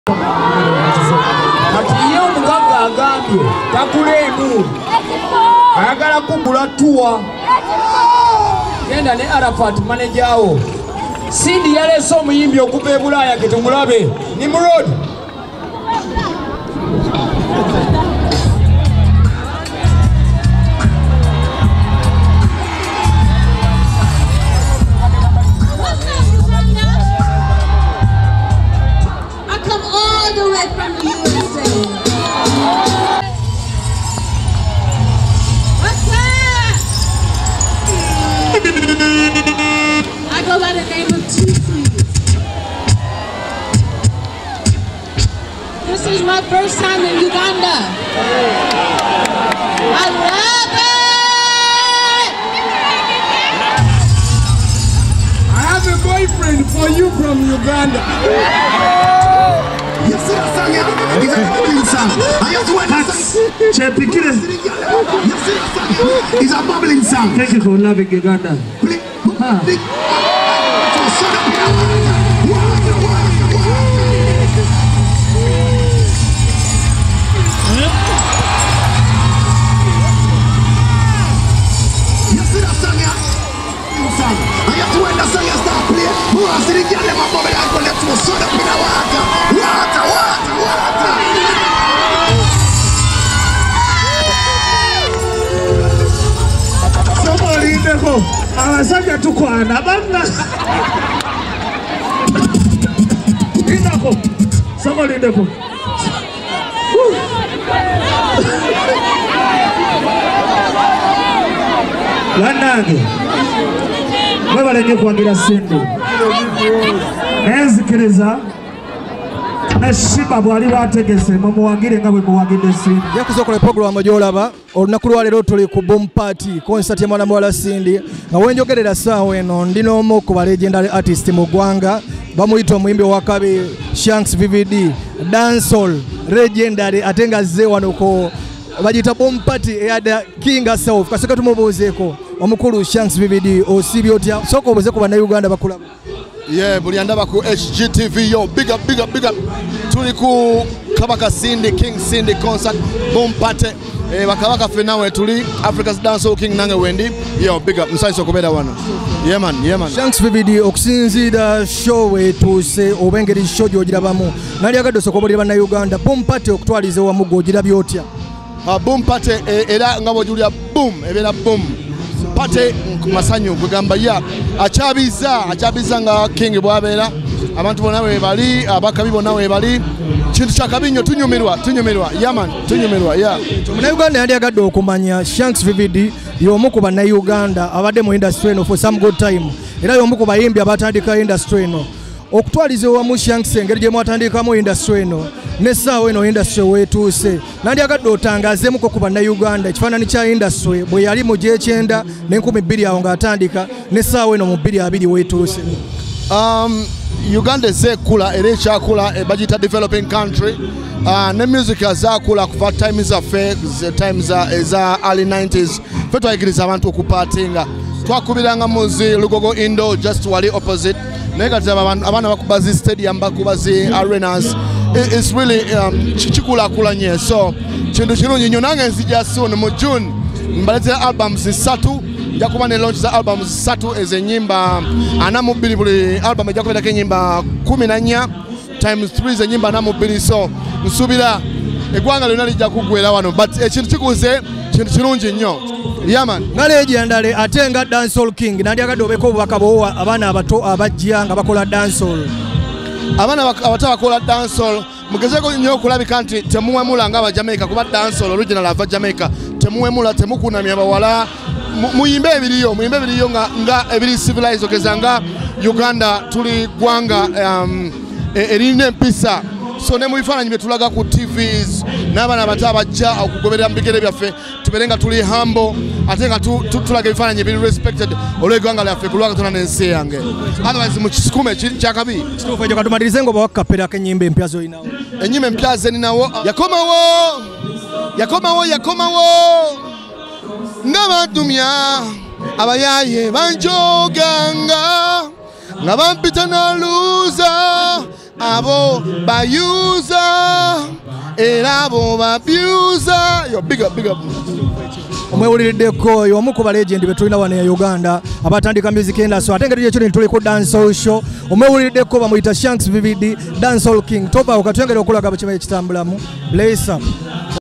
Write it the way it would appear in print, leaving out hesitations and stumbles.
Kati ye omugagga agambye takulemu ayagala kugula tuwa genda ne Arafat manejawo Sidi yaleese omuyimbi okuva e Bulaaya ke tumulabe Nimrod. I go by the name of Tusi. This is my first time in Uganda. I love it! I have a boyfriend for you from Uganda. You see that song, yeah? It's a bubbling song. I just want that song. You see that song? It's a bubbling song. Thank you for loving Uganda. Abasajja tukwana banna indako samolindeko bannange mwebalenye kuwagira Sindi nenzikiriza Neshiba bwali bategese mumuwagire nga bwe muwagidde Sindi. Yakuzokola program gyolaba olunaku lwaleero tuli ku Boom Party concert ya mwana muwala Sindi nga wenjogerera ssaawa eno ndi n'omu ku ba legendary artist mu ggwanga bamuyita omuyimbi owakabi Shanks VVD dancehall legendary ate nga azze wano ko bagita Boom Party eyada King herself kaseka tumubuuzeeko omukulu Shanks VVD osibye otya sooka obuze ku bannayuganda bakulaba. Yeah, buli andaba ku HGTV yo big up tuli ku Kabaka Sindi King Sindi concert Boom Party bakabaka fenawe tuli Africa's Dancehall King nange wendi yo big up nsaiso kubera wano yeah man Shanks VVD okusinzira show etuse obengeri show gyogirabamu nali agadde sokobolira bannayuganda Boom Party okutwalize wamu gogirabye otya. Boom Party era ngabo julia boom ebera boom Pate masanyu kugamba ya achabiza nga King bwabera abantu bona we bali abakabi bona we bali kintu kyakabinyo tunyumirwa yaman tunyumirwa ya Munnayuganda yali agadde okumanya Shanks VVD y'omu ku bannayuganda abadde mu industry eno for some good time era y'omu ku bayimbi abatandika industry eno okutwaliza wamu Shanks engeri gye mwatandikamu industry eno n'essaawa eno industry weetuuse nandi agadde otangazeemuko ku bannayuganda ekifaananyi kya industry bwe yali mu gy'ekyenda n'2000 awo ng'atandika n'essaawa eno mu 2020 weetuuse. Uganda ezekula era ekyakula bagita developing country ne music azakula kuva time zaffe times eza early 90s fe twayigiriza abantu okupatinga twakubiranga muzi Lugogo Indo just wali opposite naye kati abaana bakubazi stadium bakubazi arenas it's really kikulakulanye so kintu kirungi nnyo nange nzija soon mu June mbaletera albums 3 jakuba ne launch za albums 3 ezenyimba anamubiri buli album ejja kubeerako ennyimba 14 times 3 ezenyimba anamubiri so nsubira eggwanga lyonna lijja kuggwera wano but ekintu kikuze kintu kirungi nnyo yaman nga legendary ate nga dancehall king nandi agadde obeko obubaka bowa abaana abato abajja nga bakola dancehall abaana abato bakola dancehall mugezeko nnyo okulabika nti temuwemula nga aba Jamaica kuba dancehall original ava Jamaica temuwemula temukunamya bawala muyimbe ebiriyo nga ebiri civilized okeza nga Uganda tuli gwanga erine empisa so ne mubifaananyi bye tulaga ku TVs n'abaana abato abajja okugoberera mu bigere byaffe tubeere nga tuli humble ate nga tulaga ebifaananyi ebiri respected olw'eggwanga lyaffe ku lwa Katonda n'ensi yange otherwise mu kisukume kyakabi kituufu ekyo katumalirize nga bawakapera ak'ennyimba empya z'olinawo ennyimba empya zeninawo yakomawo nga bantumya abayaaye banjoganga nga bampita na luza abo bayuza era abo babyuza. Yo big up. Omwewuliddeko y'omu ku balegendi be tulina wano ya Uganda abatandika music industry ate engeri gyekyo tuli ku dancehall show. Omwewuliddeko bamuyita Shanks VVD Dancehall King. Topa okatwengera okulaga bwe kimanye kitambulamu. Bless up.